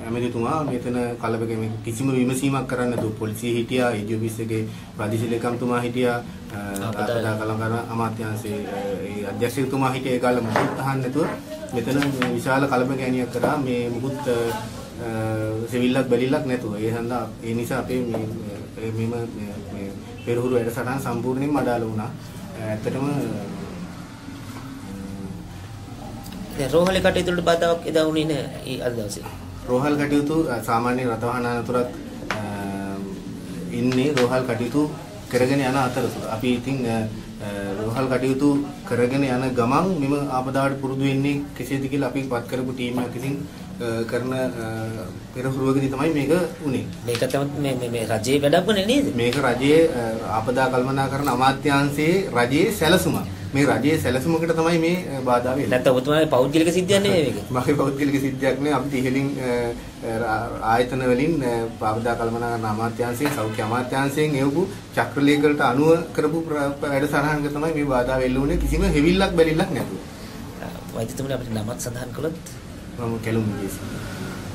ඇමතිතුමා මෙතන කලබගම කිසිම විමසීමක් කරන්න නැතුව පොලිසිය හිටියා, ඒජී ඔෆිස් එකේ ප්‍රාදේශීය ලේකම්තුමා හිටියා, අපදා කළමනාකරන අමාත්‍යාංශයේ ඒ අධ්‍යක්ෂකතුමා හිටියේ ඒ කාලේ මොකක්ද අහන්න නැතුව මෙතන විශාල කලබගෑනියක් කරා මේ මුකුත් සිවිල්ලක් බැලිල්ලක් නැතුව. ඒ හන්දා ඒ නිසා අපේ මේ පෙරහුරු වැඩසටහන සම්පූර්ණයෙන්ම අඩාල වුණා. ඇත්තටම රෝහලේ කටයුතු වලට බාධාවක් එදා වුණේ නැහැ අද දවසේ. රෝහල් කටයුතු සාමාන්‍ය රථවාහන අනතුරක් ඉන්නේ රෝහල් කටයුතු කරගෙන යන අතරතුර. අපි ඉතින් රෝහල් කටයුතු කරගෙන යන ගමන් මෙම ආපදාවට පුරුදු වෙන්නේ කෙසේද කියලා අපි පත් කරපු ටීම් එකක් ඉතින් කරන පෙරහුරුවකදී තමයි මේක උනේ. මේක තමයි මේ රජයේ වැඩක්නේ නේද? මේක රජයේ ආපදා කළමනාකරන අමාත්‍යාංශයේ රජයේ සැලසුමක්. මේ රජයේ සැලසුමකට තමයි මේ බාධා වෙන්නේ. නැත්නම් ඔබතුමාගේ පෞද්ගලික සිද්ධියක් නෙවෙයි මේක. මගේ පෞද්ගලික සිද්ධියක් නෙවෙයි. අපි ඉහළින් ආයතන වලින් ආපදා කළමනාකරන අමාත්‍යාංශයේ සෞඛ්‍ය අමාත්‍යාංශයෙන් එවපු චක්‍රලේඛවලට අනුව කරපු වැඩසටහනක තමයි මේ බාධා වෙල්ලුනේ කිසිම හෙවිල්ලක් බැලිල්ලක් නැතුව. වෛද්‍යතුමනි අපිට නමක් සඳහන් කළොත් මම කෙලුම් විජේසිංහ